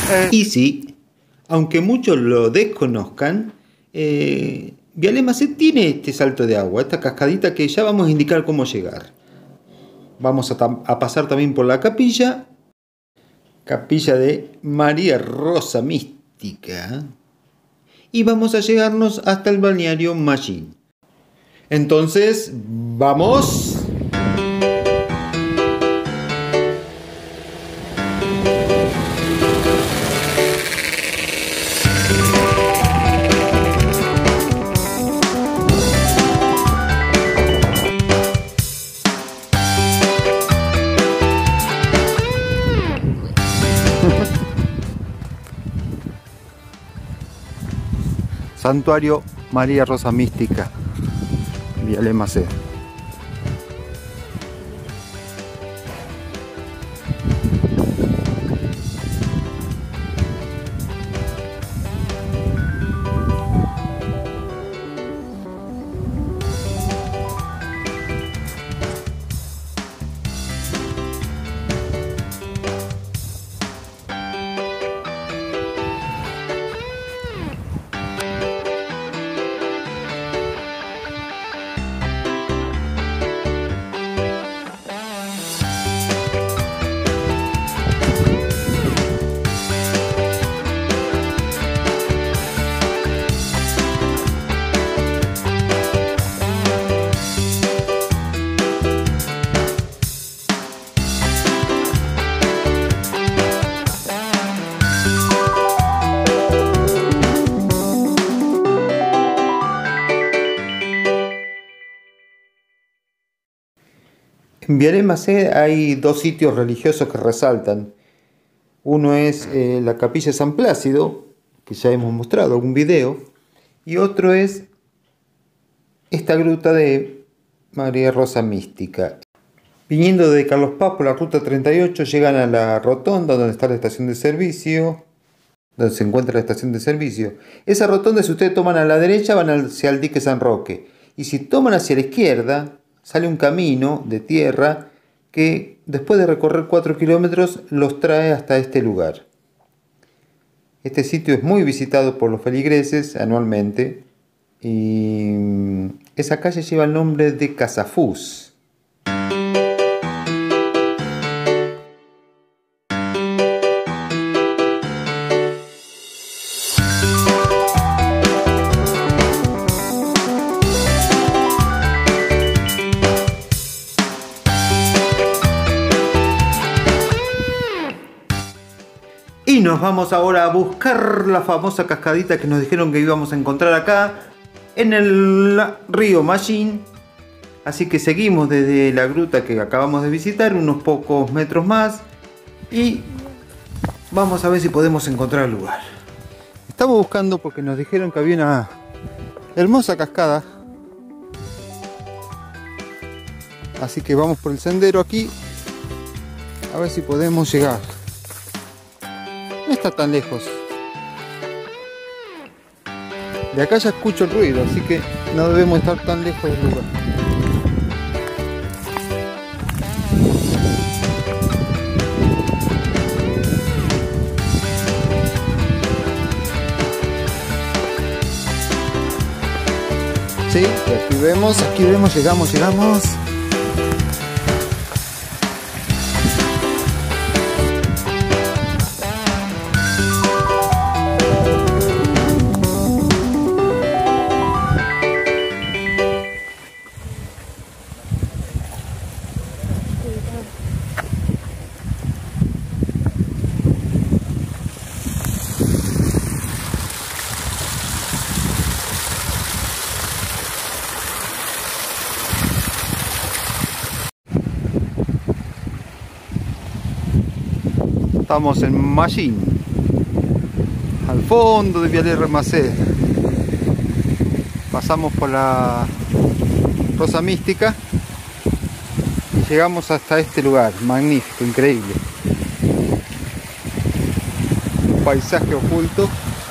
Y sí, aunque muchos lo desconozcan, Viale Macé tiene este salto de agua, esta cascadita que ya vamos a indicar cómo llegar. Vamos a pasar también por la capilla de María Rosa Mística, y vamos a llegarnos hasta el balneario Machín. Entonces, ¡vamos! Santuario María Rosa Mística, Viale Macé. En Viale Macé hay dos sitios religiosos que resaltan. Uno es la capilla de San Plácido, que ya hemos mostrado algún video, y otro es esta gruta de María Rosa Mística. Viniendo de Carlos Paz por la ruta 38 llegan a la rotonda donde está la estación de servicio, donde se encuentra la estación de servicio. Esa rotonda, si ustedes toman a la derecha, van hacia el dique San Roque, y si toman hacia la izquierda, sale un camino de tierra que después de recorrer 4 kilómetros los trae hasta este lugar. Este sitio es muy visitado por los feligreses anualmente y esa calle lleva el nombre de Casafús. Y nos vamos ahora a buscar la famosa cascadita que nos dijeron que íbamos a encontrar acá en el río Machín. Así que seguimos desde la gruta que acabamos de visitar unos pocos metros más y vamos a ver si podemos encontrar el lugar. Estamos buscando porque nos dijeron que había una hermosa cascada, así que vamos por el sendero aquí a ver si podemos llegar. No está tan lejos. De acá ya escucho el ruido, así que no debemos estar tan lejos del lugar. Sí, aquí vemos, llegamos. Estamos en Machín, al fondo de Viale Macé. Pasamos por la Rosa Mística y llegamos hasta este lugar, magnífico, increíble. Un paisaje oculto.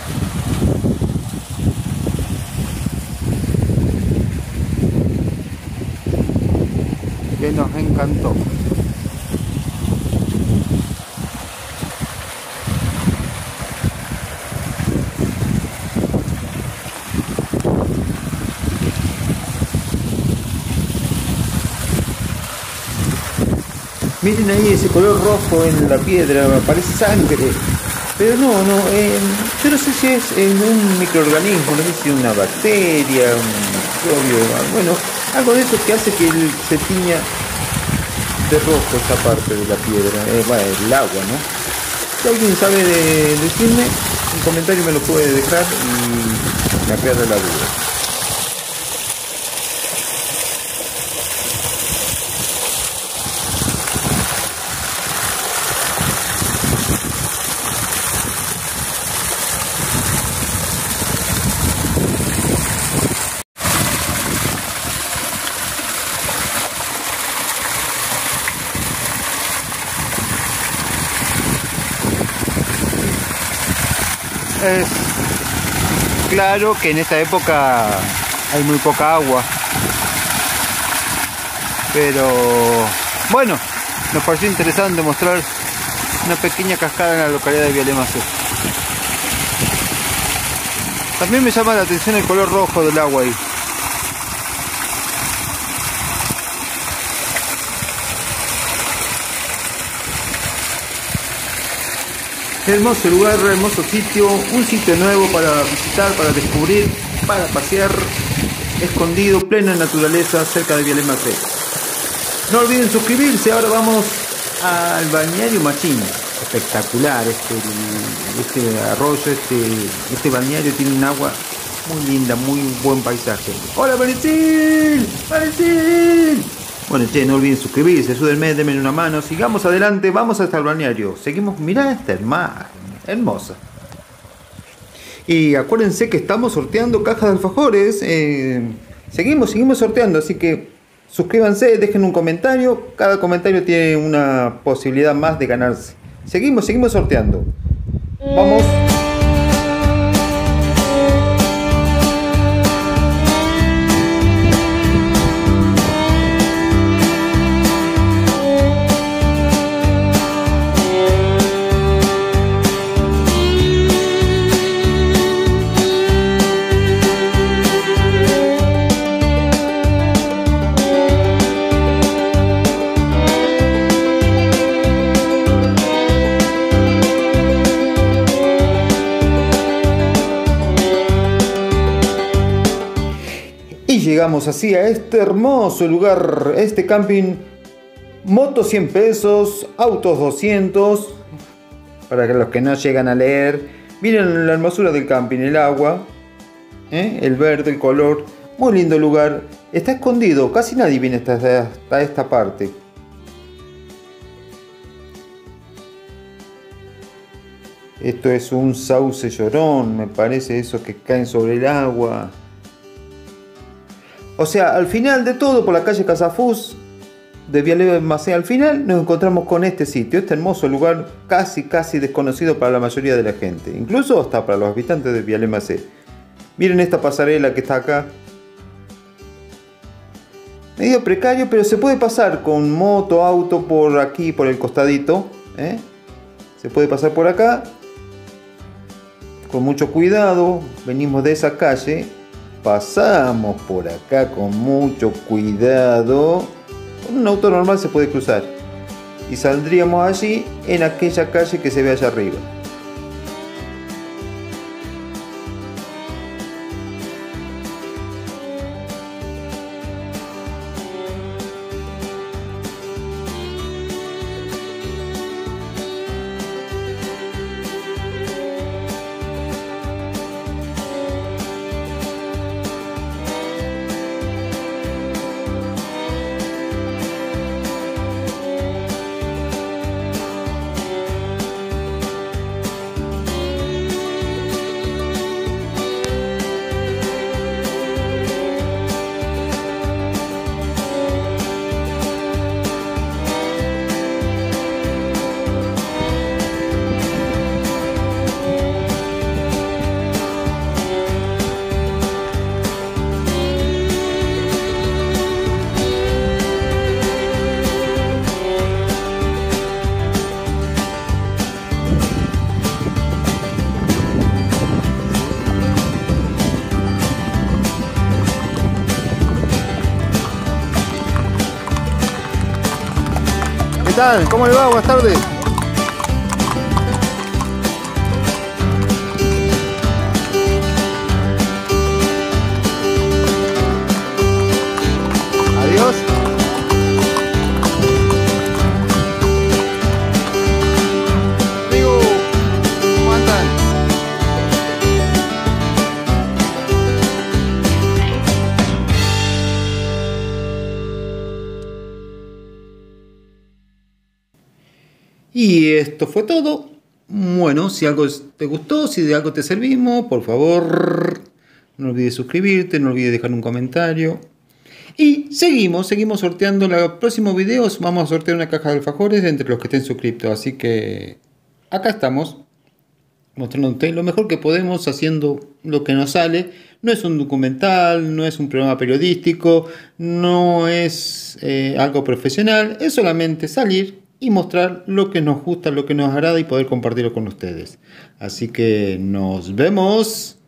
Que nos encantó. Miren ahí ese color rojo en la piedra, parece sangre. Pero no, yo no sé si es un microorganismo, no sé si es una bacteria, un microbio, bueno, algo de eso que hace que se tiña de rojo esa parte de la piedra, el agua, ¿no? Si alguien sabe decirme, un comentario me lo puede dejar y me aclara la duda. Es claro que en esta época hay muy poca agua, pero bueno, nos pareció interesante mostrar una pequeña cascada en la localidad de Vialema-C. También me llama la atención el color rojo del agua ahí. Hermoso lugar, hermoso sitio, un sitio nuevo para visitar, para descubrir, para pasear, escondido, plena naturaleza, cerca de Vialema-C. No olviden suscribirse, ahora vamos al balneario Machín. Espectacular este arroyo, este balneario tiene un agua muy linda, muy buen paisaje. ¡Hola, Valentín! ¡Valentín! Bueno, che, no olviden suscribirse, ayúdenme, denme una mano, sigamos adelante, vamos hasta el balneario. Seguimos, mirá esta imagen, hermosa. Y acuérdense que estamos sorteando cajas de alfajores, seguimos sorteando, así que suscríbanse, dejen un comentario, cada comentario tiene una posibilidad más de ganarse. Seguimos sorteando. Vamos. Y llegamos así a este hermoso lugar, este camping. Motos 100 pesos, autos 200, para los que no llegan a leer. Miren la hermosura del camping, el agua, el verde, el color, muy lindo lugar. Está escondido, casi nadie viene hasta esta parte. Esto es un sauce llorón, me parece, esos que caen sobre el agua. O sea, al final de todo, por la calle Casafús de Vialema-C, al final nos encontramos con este sitio, este hermoso lugar casi desconocido para la mayoría de la gente, incluso hasta para los habitantes de Vialema-C. Miren esta pasarela que está acá. Medio precario, pero se puede pasar con moto, auto por aquí, por el costadito. Se puede pasar por acá. Con mucho cuidado, venimos de esa calle. Pasamos por acá con mucho cuidado. Con un auto normal se puede cruzar. Y saldríamos allí en aquella calle que se ve allá arriba. tal? ¿Cómo le va? Buenas tardes. Adiós. Amigo, ¿cómo andan? Y esto fue todo. Bueno, si algo te gustó, si de algo te servimos, por favor, no olvides suscribirte, no olvides dejar un comentario. Y seguimos sorteando. En los próximos videos vamos a sortear una caja de alfajores entre los que estén suscriptos. Así que acá estamos, mostrándote lo mejor que podemos, haciendo lo que nos sale. No es un documental, no es un programa periodístico, no es algo profesional. Es solamente salir y mostrar lo que nos gusta, lo que nos agrada y poder compartirlo con ustedes. Así que nos vemos.